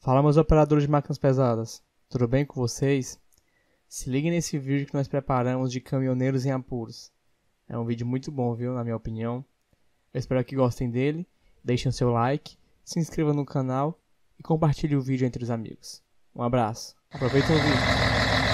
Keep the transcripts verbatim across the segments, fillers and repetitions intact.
Fala, meus operadores de máquinas pesadas, tudo bem com vocês? Se liguem nesse vídeo que nós preparamos de caminhoneiros em apuros. É um vídeo muito bom, viu, na minha opinião. Eu espero que gostem dele, deixem o seu like, se inscrevam no canal e compartilhem o vídeo entre os amigos. Um abraço, aproveitem o vídeo.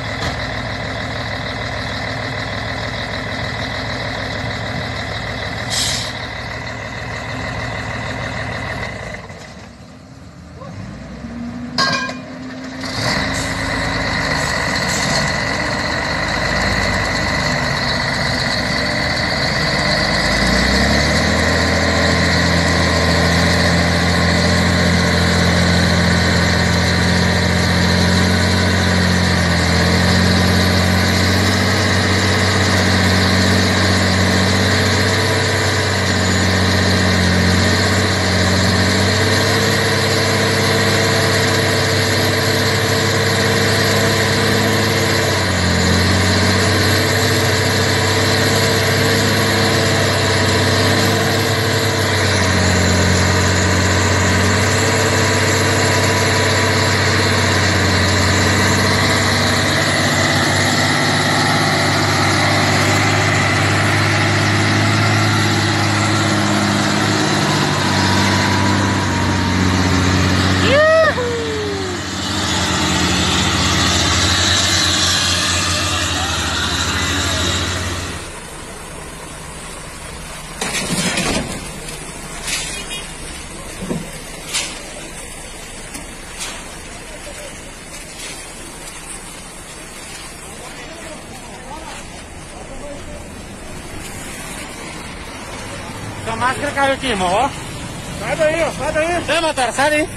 A máscara caiu aqui, irmão, ó. Sai daí, ó, sai daí. Sai, Matar, sai daí.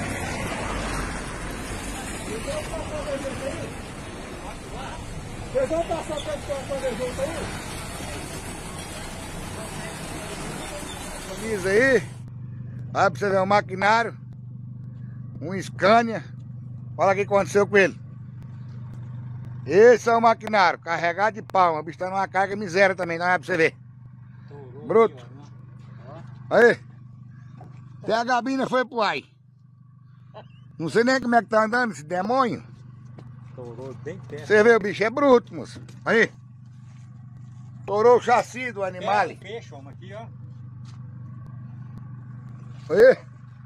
Vocês vão passar pra fazer junto aí? Avisa aí. Olha pra você ver um maquinário. Um Scania. Olha o que aconteceu com ele. Esse é o maquinário, carregado de palma. O bicho tá numa carga miséria também, não é pra você ver. Bruto. Aí, até a gabina foi pro ar. Não sei nem como é que tá andando esse demônio. Você vê, o bicho é bruto, moço. Aí. Torou o chassi do animal. É, peixe, homem, aqui, ó. Aí.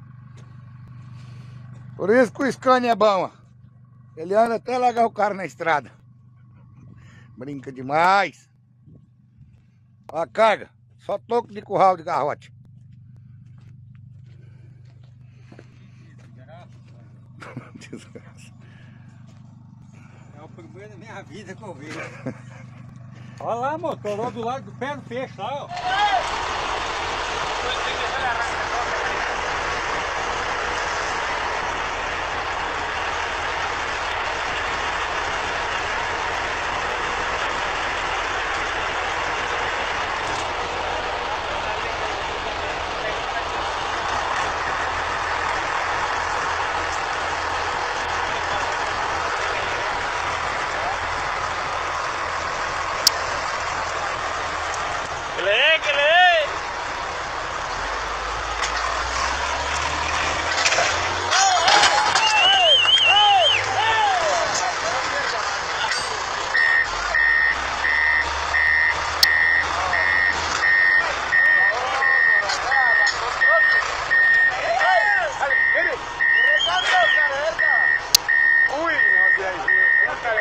Por isso que o Scania é bom, ó. Ele anda até largar o cara na estrada. Brinca demais. Ó a carga. Só toco de curral de garrote. Desgraça. É o primeiro da minha vida que eu vejo. Olha lá, motor, torou do lado do pé do peixe, lá, ó.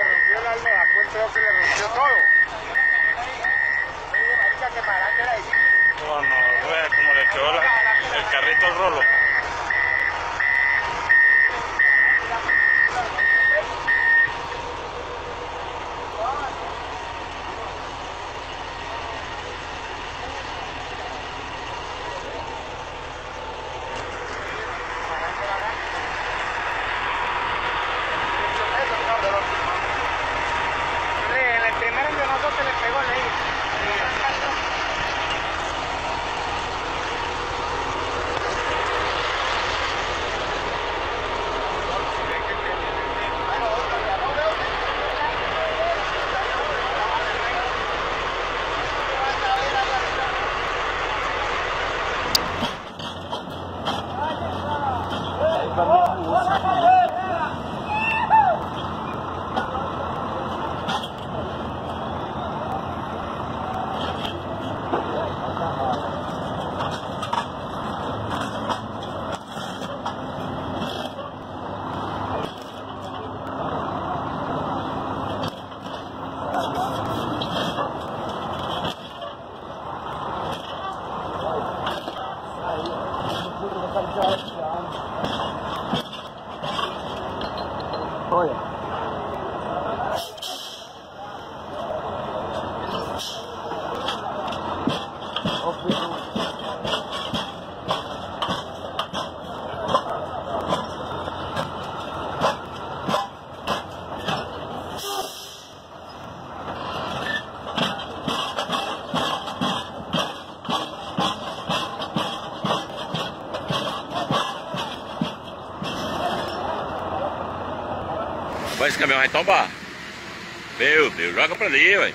Creo que le rompió todo. Oye, marica, que paraste ahí. caminhão vai tombar. Meu Deus, joga pra ali, velho.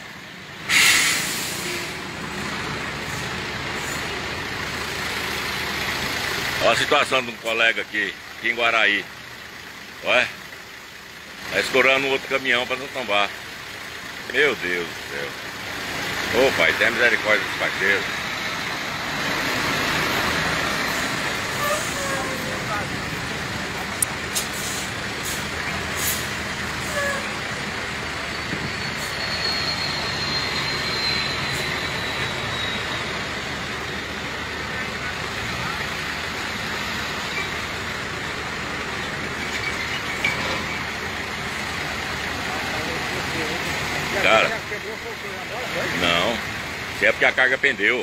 Olha a situação de um colega aqui, aqui em Guaraí. Olha. Tá escorando outro caminhão pra não tombar. Meu Deus do céu. Ô pai, tenha misericórdia dos parceiros. Cara, não, se é porque a carga pendeu.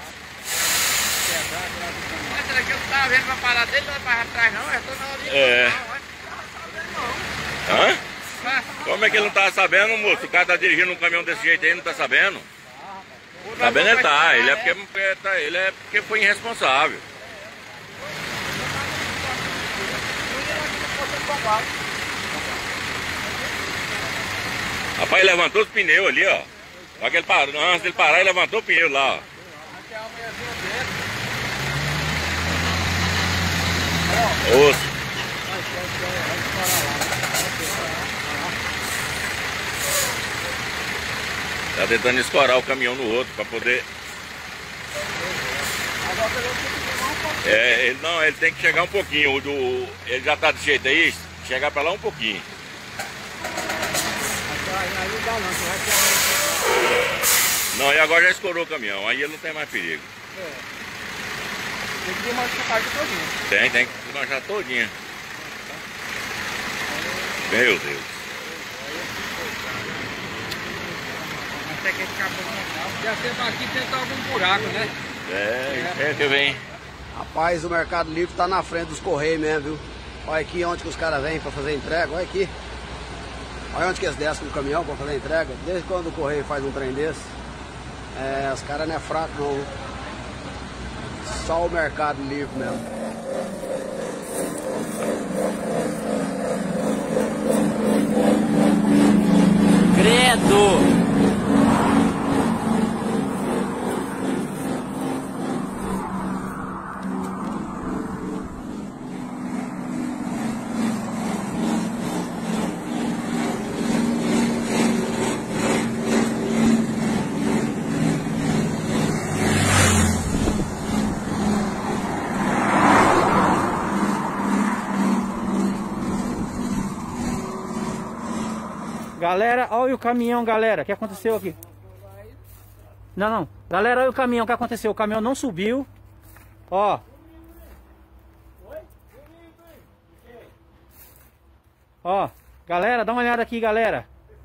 Mas será que eu não estava vendo pra parar dele, não vai para trás não? Eu tô na hora. É. Hã? Como é que ele não tá sabendo, moço? O cara tá dirigindo um caminhão desse jeito aí, não tá sabendo? Sabendo ele tá, ele é porque, porque tá, ele é porque foi irresponsável. Rapaz, ele levantou os pneus ali, ó. Só que ele parou, antes dele parar, ele levantou o pneu lá, ó. Osso. Tá tentando escorar o caminhão no outro pra poder... É, ele não, ele tem que chegar um pouquinho. O do, ele já tá de jeito aí, chegar pra lá um pouquinho. Não, e agora já escorou o caminhão, aí ele não tem mais perigo. É. Tem que desmanchar essa parte todinha. Tem, tem que desmanchar todinha. Meu Deus. Até que esse cabelo não já sempre aqui tentar algum buraco, né? É, é que vem. Rapaz, o Mercado Livre tá na frente dos Correios mesmo, viu? Olha aqui onde que os caras vêm pra fazer entrega, olha aqui. Olha onde que eles descem no caminhão pra fazer entrega. Desde quando o Correio faz um trem desse, é, os caras não é fraco não. Só o Mercado Livre mesmo. Credo! Galera, olha o caminhão, galera. O que aconteceu aqui? Não, não. Galera, olha o caminhão. O que aconteceu? O caminhão não subiu. Ó. Ó. Galera, dá uma olhada aqui, galera.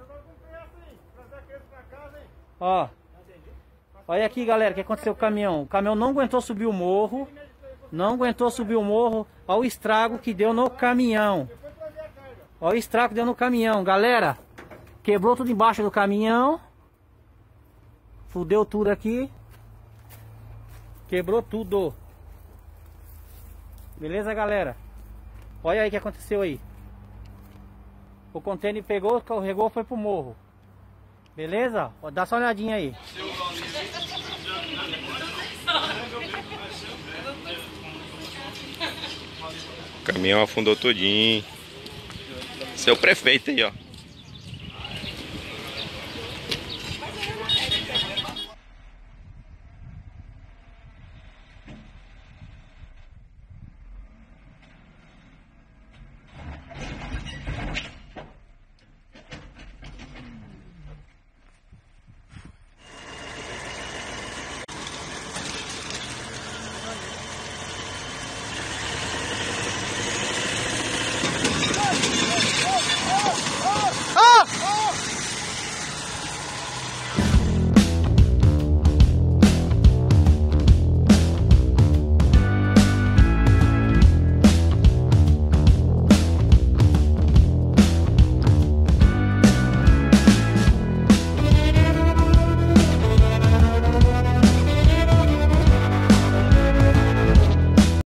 Ó. Olha aqui, galera, o que aconteceu com o caminhão. O caminhão não aguentou subir o morro. Não aguentou subir o morro. Olha o estrago que deu no caminhão. Olha o estrago que deu no caminhão, galera. Quebrou tudo embaixo do caminhão. Fudeu tudo aqui. Quebrou tudo. Beleza, galera? Olha aí o que aconteceu aí. O container pegou, carregou, foi pro morro. Beleza? Dá só uma olhadinha aí. O caminhão afundou todinho. Seu prefeito aí, ó.